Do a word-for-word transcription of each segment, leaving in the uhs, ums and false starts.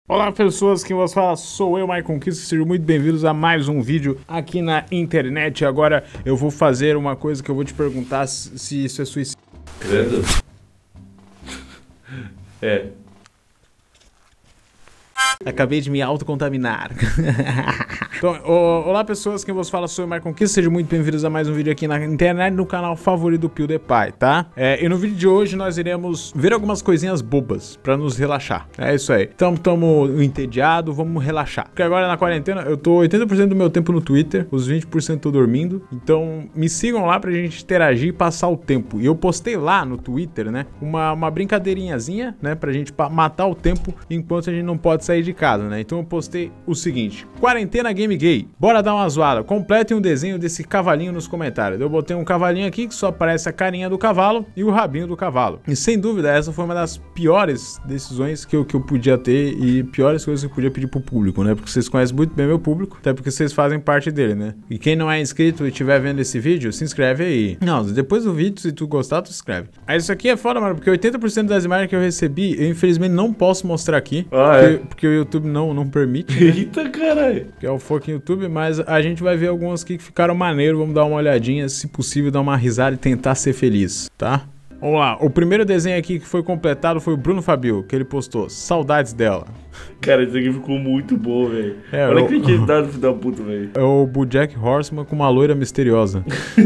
Olá pessoas, quem vos fala sou eu, Michael Conquista, sejam muito bem-vindos a mais um vídeo aqui na internet. Agora eu vou fazer uma coisa que eu vou te perguntar se, se isso é suicídio. Credo. É. Acabei de me autocontaminar. Então, olá pessoas, quem vos fala sou eu, Michael Conquista, sejam muito bem-vindos a mais um vídeo aqui na internet, no canal favorito do PewDiePie, tá? É, e no vídeo de hoje nós iremos ver algumas coisinhas bobas pra nos relaxar, é isso aí. Então, estamos entediados, vamos relaxar. Porque agora na quarentena eu tô oitenta por cento do meu tempo no Twitter, os vinte por cento tô dormindo, então me sigam lá pra gente interagir e passar o tempo. E eu postei lá no Twitter, né, uma, uma brincadeirinhazinha, né, pra gente matar o tempo enquanto a gente não pode sair de casa, né? Então eu postei o seguinte: quarentena game gay, bora dar uma zoada, completem um desenho desse cavalinho nos comentários. Eu botei um cavalinho aqui que só aparece a carinha do cavalo e o rabinho do cavalo. E sem dúvida essa foi uma das piores decisões que eu, que eu podia ter e piores coisas que eu podia pedir pro público, né? Porque vocês conhecem muito bem meu público, até porque vocês fazem parte dele, né? E quem não é inscrito e estiver vendo esse vídeo, se inscreve aí. Não, depois do vídeo, se tu gostar, tu se inscreve. Aí isso aqui é foda, mano, porque oitenta por cento das imagens que eu recebi, eu infelizmente não posso mostrar aqui. Ah, porque, é? porque o YouTube não, não permite, né? Eita, caralho. Que é o fucking YouTube, mas a gente vai ver algumas aqui que ficaram maneiro. Vamos dar uma olhadinha, se possível dar uma risada e tentar ser feliz, tá? Vamos lá, o primeiro desenho aqui que foi completado foi o Bruno Fabio, que ele postou saudades dela. Cara, isso aqui ficou muito bom, velho. É, Olha eu- a criatividade do filho da puta, velho. É o BoJack Horseman com uma loira misteriosa.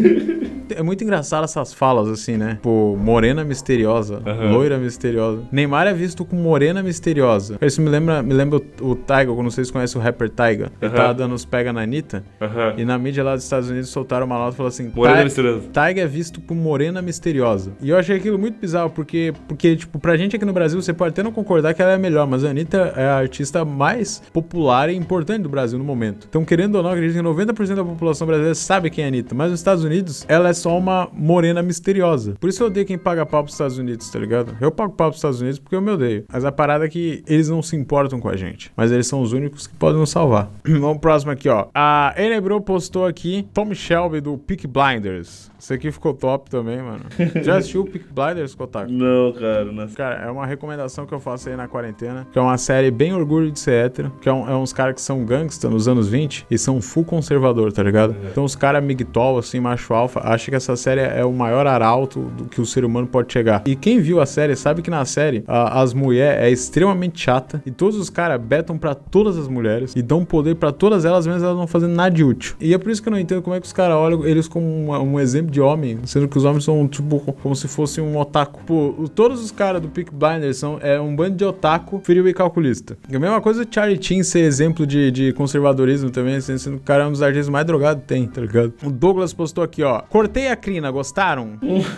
É muito engraçado essas falas assim, né? Tipo, morena misteriosa, Aham. loira misteriosa. Neymar é visto com morena misteriosa. Isso me lembra, me lembra o, o Tyga, eu não sei se conhece o rapper Tyga. Ele Aham. tá dando os pega na Anitta. Aham. E na mídia lá dos Estados Unidos soltaram uma nota e falaram assim: Morena "Ty- misteriosa." Tyga é visto por morena misteriosa. E eu achei aquilo muito bizarro, porque, porque, tipo, pra gente aqui no Brasil, você pode até não concordar que ela é a melhor, mas a Anitta é a artista mais popular e importante do Brasil no momento. Então, querendo ou não, acredito que noventa por cento da população brasileira sabe quem é a Anitta, mas nos Estados Unidos, ela é só uma morena misteriosa. Por isso eu odeio quem paga pau pros Estados Unidos, tá ligado? Eu pago pau pros Estados Unidos porque eu me odeio. Mas a parada é que eles não se importam com a gente, mas eles são os únicos que podem nos salvar. Vamos pro próximo aqui, ó. A Enebro postou aqui Tom Shelby do Peaky Blinders. Isso aqui ficou top também, mano. Já assistiu o Peaky Blinders, Kotaku? Não, cara. Não... Cara, é uma recomendação que eu faço aí na quarentena, que é uma série bem orgulho de ser hétero, que é, um- é uns caras que são gangsta nos anos vinte e são full conservador, tá ligado? Então os caras migtol, assim, macho alfa, acham que essa série é o maior arauto do que o ser humano pode chegar. E quem viu a série sabe que na série a- as mulheres é extremamente chata e todos os caras betam pra todas as mulheres e dão poder pra todas elas, mesmo elas não fazendo nada de útil. E é por isso que eu não entendo como é que os caras olham eles como um, um exemplo de homem, sendo que os homens são, tipo, como se fosse um otaku. Pô, o- todos os caras do Peaky Blinders são é, um bando de otaku, frio e calculista. E a mesma coisa o Charlie Sheen ser exemplo de, de conservadorismo também, sendo que o cara é um dos artistas mais drogados que tem, tá ligado? O Douglas postou aqui, ó. Cortei a crina, gostaram?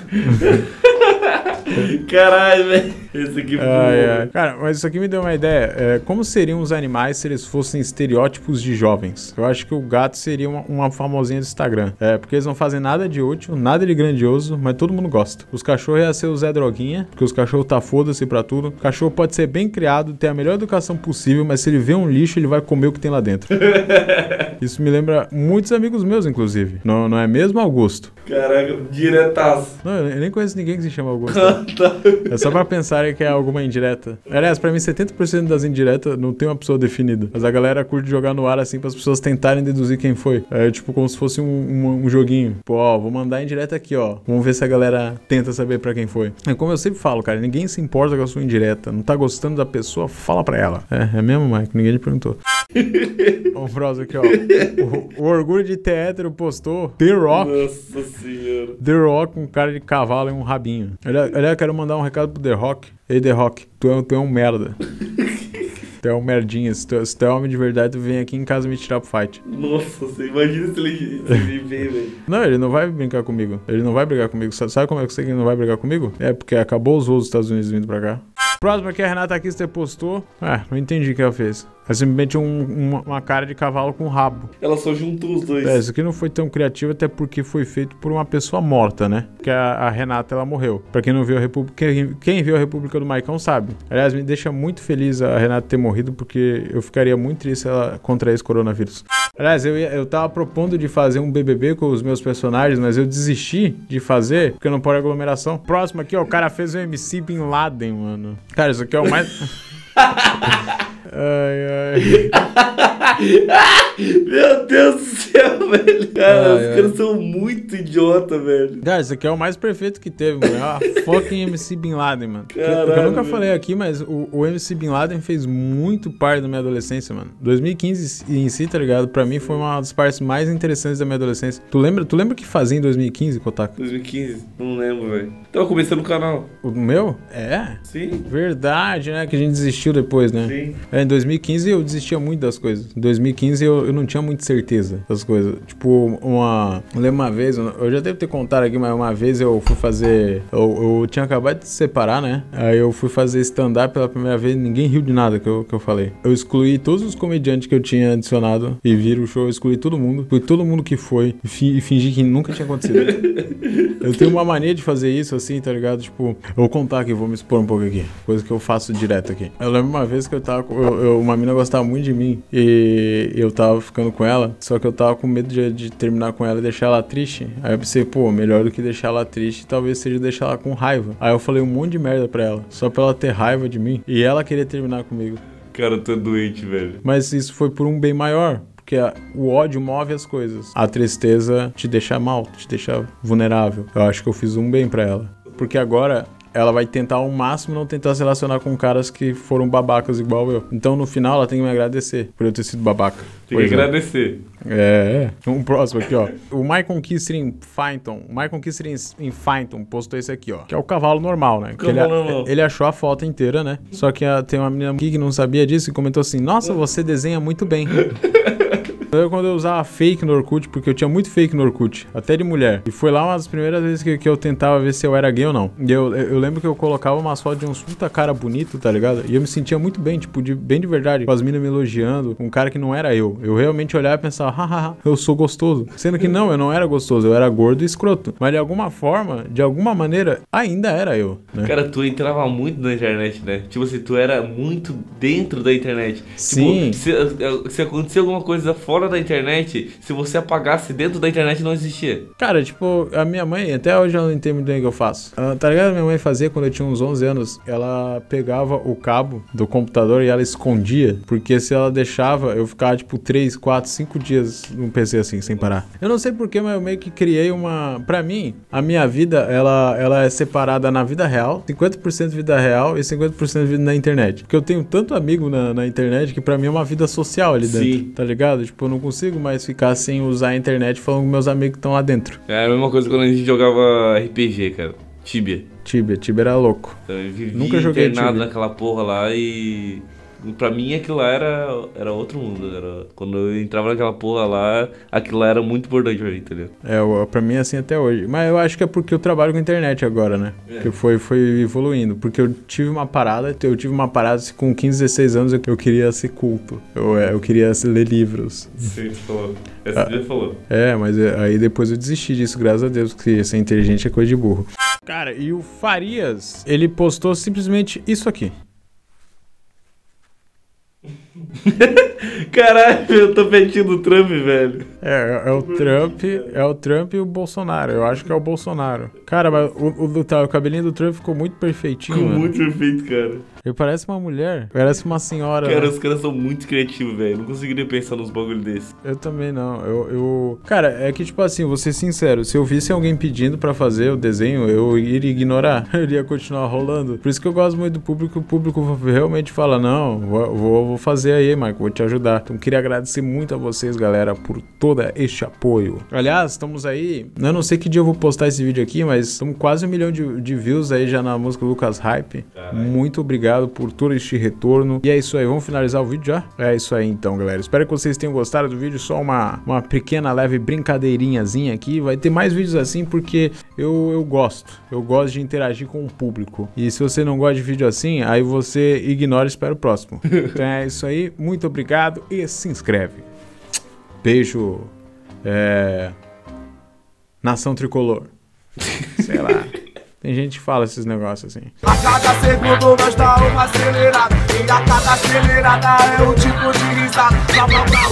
Caralho, velho. Esse aqui ficou Ai, bom. ai. Cara, mas isso aqui me deu uma ideia. É, como seriam os animais se eles fossem estereótipos de jovens? Eu acho que o gato seria uma, uma famosinha do Instagram. É, porque eles não fazem nada de útil, nada de grandioso, mas todo mundo gosta. Os cachorros iam ser o Zé Droguinha, porque os cachorros tá foda-se pra tudo. O cachorro pode ser bem criado, ter a melhor educação possível, mas se ele vê um lixo, ele vai comer o que tem lá dentro. Isso me lembra muitos amigos meus, inclusive. Não, não é mesmo, Augusto? Caraca, diretaço. Não, eu nem conheço ninguém que se chama Augusto. Tá. É só pra pensarem que é alguma indireta. Aliás, pra mim, setenta por cento das indiretas não tem uma pessoa definida. Mas a galera curte jogar no ar assim, para as pessoas tentarem deduzir quem foi. É tipo como se fosse um, um, um joguinho. Pô, ó, vou mandar indireta aqui, ó. Vamos ver se a galera tenta saber pra quem foi. É como eu sempre falo, cara, ninguém se importa com a sua indireta. Não tá gostando da pessoa, fala pra ela. É, é mesmo, Mike? Ninguém te perguntou. Vamos pro próximo aqui, ó. O, o orgulho de ter hétero postou The Rock. Nossa senhora. The Rock com cara de cavalo e um rabinho. Aliás, eu quero mandar um recado pro The Rock. Ei, The Rock, tu é, tu é um merda. Tu é um merdinha. Se tu, se tu é homem de verdade, tu vem aqui em casa me tirar pro fight. Nossa, você imagina se ele, se ele vem, velho. Não, ele não vai brincar comigo. Ele não vai brigar comigo. Sa- Sabe como é que eu sei que ele não vai brigar comigo? É porque acabou os voos dos Estados Unidos vindo pra cá. Próximo aqui, a Renata Kister postou. Ah, não entendi o que ela fez. É simplesmente um- uma, uma cara de cavalo com rabo. Ela só juntou os dois. É, isso aqui não foi tão criativo, até porque foi feito por uma pessoa morta, né? Porque a, a Renata, ela morreu. Pra quem não viu a República, quem, quem viu a República do Maicão sabe. Aliás, me deixa muito feliz a Renata ter morrido, porque eu ficaria muito triste se ela contrair esse coronavírus. Aliás, eu, ia, eu tava propondo de fazer um B B B com os meus personagens, mas eu desisti de fazer, porque não pode aglomeração. Próximo aqui, ó, o cara fez o M C Bin Laden, mano. Cara, isso aqui é o mais... Ai, ai. Meu Deus do céu, velho. Cara, Ai, os ai. caras são muito idiota, velho. Cara, isso aqui é o mais perfeito que teve, mano. É a fucking M C Bin Laden, mano. Que- Caralho, eu nunca velho. falei aqui, mas o, o M C Bin Laden fez muito parte da minha adolescência, mano. dois mil e quinze em si, tá ligado? Pra mim foi uma das partes mais interessantes da minha adolescência. Tu lembra, tu lembra o que fazia em dois mil e quinze, Kotaka? dois mil e quinze? Não lembro, velho. Tava começando o canal. O meu? É. Sim. Verdade, né? Que a gente desistiu depois, né? Sim. É, em dois mil e quinze eu desistia muito das coisas. Em dois mil e quinze eu, eu não tinha muita certeza das coisas. Tipo, uma... Eu lembro uma vez, eu já devo ter contado aqui, mas uma vez eu fui fazer... Eu, eu tinha acabado de se separar, né? Aí eu fui fazer stand-up pela primeira vez, ninguém riu de nada que eu, que eu falei. Eu excluí todos os comediantes que eu tinha adicionado e viram o show, eu excluí todo mundo. Fui todo mundo que foi e fi- e fingi que nunca tinha acontecido. Eu tenho uma mania de fazer isso assim, tá ligado? Tipo, eu vou contar aqui, vou me expor um pouco aqui. Coisa que eu faço direto aqui. Eu lembro uma vez que eu tava com... Eu, eu- uma mina gostava muito de mim e eu tava ficando com ela, só que eu tava com medo de, de terminar com ela e deixar ela triste. Aí eu pensei, pô, melhor do que deixar ela triste, talvez seja deixar ela com raiva. Aí eu falei um monte de merda pra ela, só pra ela ter raiva de mim e ela queria terminar comigo. Cara, tu é doente, velho. Mas isso foi por um bem maior. Porque a- o ódio move as coisas. A tristeza te deixa mal, te deixa vulnerável. Eu acho que eu fiz um bem pra ela. Porque agora ela vai tentar ao máximo não tentar se relacionar com caras que foram babacas igual eu. Então no final ela tem que me agradecer por eu ter sido babaca. Tem Pois que é. agradecer. É, é. Um próximo aqui, ó. O Michael Kisserin Fainton. O Michael Kisserin em Fainton postou esse aqui, ó. Que é o cavalo normal, né? Que ele, Cavalo normal. ele achou a foto inteira, né? Só que ah, tem uma menina aqui que não sabia disso e comentou assim: nossa, você desenha muito bem. Eu, quando eu usava fake no Orkut, porque eu tinha muito fake no Orkut, até de mulher. E foi lá uma das primeiras vezes que, que eu tentava ver se eu era gay ou não. E eu, eu lembro que eu colocava umas fotos de uns puta cara bonito, tá ligado? E eu me sentia muito bem, tipo, de, bem de verdade. Com as minas me elogiando, um cara que não era eu. Eu realmente olhava e pensava, hahaha, eu sou gostoso. Sendo que não, eu não era gostoso, eu era gordo e escroto. Mas de alguma forma, de alguma maneira, ainda era eu, né? Cara, tu entrava muito na internet, né? Tipo assim, tu era muito dentro da internet. Sim. Tipo, se, se acontecer alguma coisa fora da internet, se você apagasse dentro da internet, não existia. Cara, tipo, a minha mãe, até hoje eu não entendo muito bem o que eu faço. Ah, tá ligado? Minha mãe fazia quando eu tinha uns onze anos. Ela pegava o cabo do computador e ela escondia. Porque se ela deixava, eu ficava tipo três, quatro, cinco dias no P C assim, sem parar. Eu não sei porquê, mas eu meio que criei uma... Pra mim, a minha vida, ela, ela é separada na vida real. cinquenta por cento vida real e cinquenta por cento vida na internet. Porque eu tenho tanto amigo na, na internet que pra mim é uma vida social ali dentro. Sim. Tá ligado? Tipo, eu não consigo mais ficar sem usar a internet falando com meus amigos que estão lá dentro. É a mesma coisa quando a gente jogava R P G, cara. Tibia. Tibia, Tibia era louco. Então, eu vivia Nunca joguei internado Tibia. naquela porra lá e... Pra mim aquilo lá era, era outro mundo. Era... Quando eu entrava naquela porra lá, aquilo lá era muito importante pra mim, entendeu? É, o- pra mim é assim até hoje. Mas eu acho que é porque eu trabalho com internet agora, né? É. Que foi, foi evoluindo. Porque eu tive uma parada, eu tive uma parada assim, com quinze, dezesseis anos, eu, eu queria ser culto. Eu, é, eu queria se- ler livros. Sim, tu falou. Essa Ah. já falou. É, mas é, aí depois eu desisti disso, graças a Deus, porque ser inteligente é coisa de burro. Cara, e o Farias, ele postou simplesmente isso aqui. Caralho, eu tô pedindo o Trump, velho. É, é o Trump, é o Trump e o Bolsonaro. Eu acho que é o Bolsonaro. Cara, mas o, o, tá, o cabelinho do Trump ficou muito perfeitinho, Ficou mano. muito perfeito, cara. Ele parece uma mulher, parece uma senhora. Cara, né? os caras são muito criativos, velho. Não conseguiria pensar nos bagulho desse. Eu também não. Eu, eu... Cara, é que tipo assim, vou ser sincero. Se eu visse alguém pedindo pra fazer o desenho, eu iria ignorar. Eu iria continuar rolando. Por isso que eu gosto muito do público. O público realmente fala, não, vou, vou, vou fazer aí, Michael, vou te ajudar. Então queria agradecer muito a vocês, galera, por todo este apoio. Aliás, estamos aí... Eu não sei que dia eu vou postar esse vídeo aqui, mas estamos quase um milhão de, de views aí já na música Lucas Hype. Caralho. Muito obrigado por todo este retorno. E é isso aí, vamos finalizar o vídeo já? É isso aí então, galera. Espero que vocês tenham gostado do vídeo. Só uma, uma pequena, leve brincadeirinhazinha aqui. Vai ter mais vídeos assim porque eu, eu gosto. Eu gosto de interagir com o público. E se você não gosta de vídeo assim, aí você ignora e espera o próximo. Então é isso aí. Muito obrigado e se inscreve. Beijo. É... Nação Tricolor. Sei lá. Tem gente que fala esses negócios assim. A cada segundo nós dá uma acelerada. E a cada acelerada é um tipo de risada. Blá, blá, blá.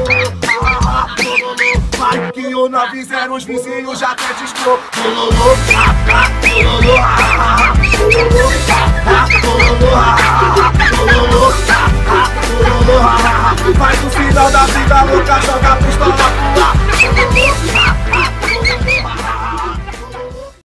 Vai que o nove zero os vizinhos já até discou. Bololô, ah, ah, bololô, ah, ah, bololô, ah, ah, bololô, ah, ah, bololô, ah, ah. Demorou.